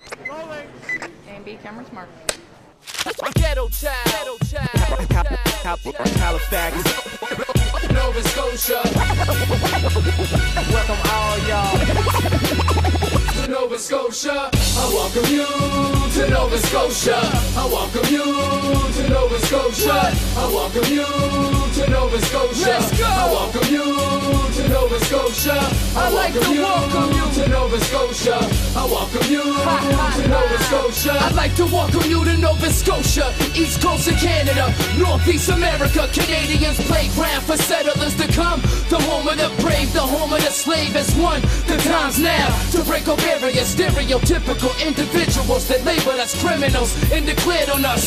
Rolling. A&B cameras marked. Ghetto child, Halifax, Nova Scotia. Welcome all y'all to Nova Scotia. I welcome you to Nova Scotia. I welcome you to Nova Scotia. I welcome you to Nova Scotia. Let's go. I welcome you to Nova Scotia. I like to welcome you to Nova Scotia. I welcome you to Nova Scotia. I'd like to welcome you to Nova Scotia, East Coast of Canada, Northeast America, Canadians' playground for settlers to come. The home of the brave, the home of the slave has won. The time's now to break up barriers, stereotypical individuals that labeled us criminals and declared on us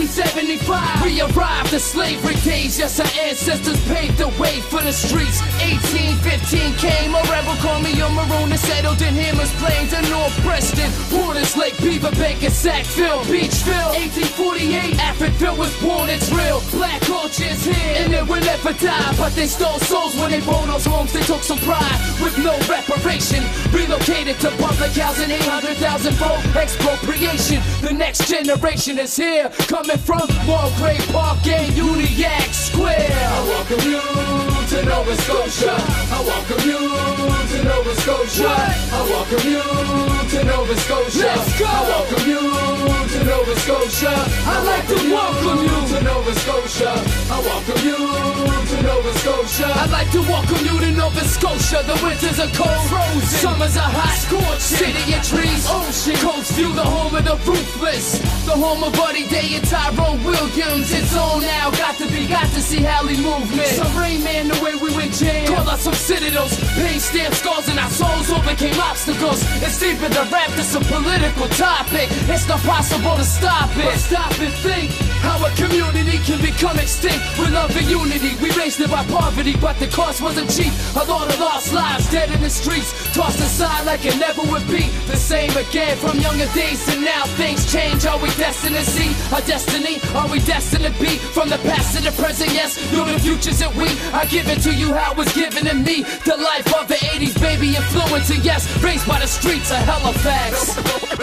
1775. We arrived the slavery days, yes, our ancestors paved the way for the streets. 1815 came, a rebel called me a maroon and settled in Hammers Plains and North Preston, Waters Lake, Beaver Bank, and Sackville, Beachville. 1848, Africville was born, it's real. Black culture is here, and it will never die. But they stole souls when they bought those homes, they took some pride with no reparation. Relocated to public housing, 800,000 for expropriation. The next generation is here, coming from Mulgrave Park and Uniacke Square. I welcome you to Nova Scotia. I welcome you to Nova Scotia. I welcome you to Nova Scotia. Let's go. I welcome you to Nova Scotia. I'd like to welcome you to Nova Scotia. I welcome you to Nova Scotia. I'd like to welcome you to Nova Scotia. The winters are cold, frozen, summers are hot, scorching, city of trees, ocean, coast view, the home of the ruthless, the home of Buddy Day and Tyrone Williams. It's on now, got to see Halle movement. Some Rain Man, the way we went jam. Call us some citadels, pain stamped scars, and our souls overcame obstacles. It's deeper than rap, it's a political topic. It's not possible to stop it. But stop and think how a community can become extinct with love and unity. We raised it by poverty, but the cost wasn't cheap. A lot of lost lives dead in the streets, tossed aside like it never would be the same again. From younger days to now, things change. Are we destined to see our destiny? Are we destined to be from the past to the present? Yes, you're the futures that we. I give it to you how it was given to me. The life of the 80s, baby, influencing, yes, raised by the streets of Halifax,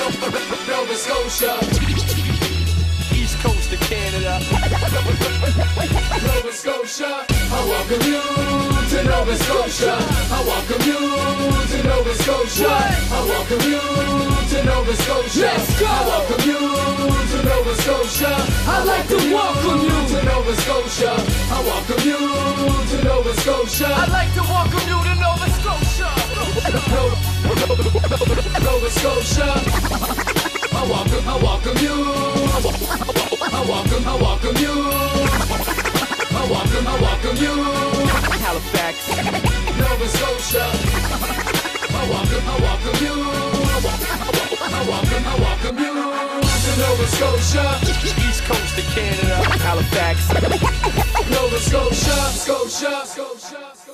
Nova Scotia, East Coast of Canada, Nova Scotia. I welcome you to Nova Scotia. I welcome you to Nova Scotia. I welcome you to Nova Scotia. Let's go. I welcome you to Nova Scotia. I'd like to welcome you to Nova Scotia. I welcome you to Nova Scotia. I'd like to welcome you to Nova Scotia. Nova Scotia. I welcome you. I welcome you. I welcome you. Halifax, Nova Scotia. I welcome you. I welcome you to Nova Scotia, East Coast of Canada, Halifax, Nova Scotia, Scotia.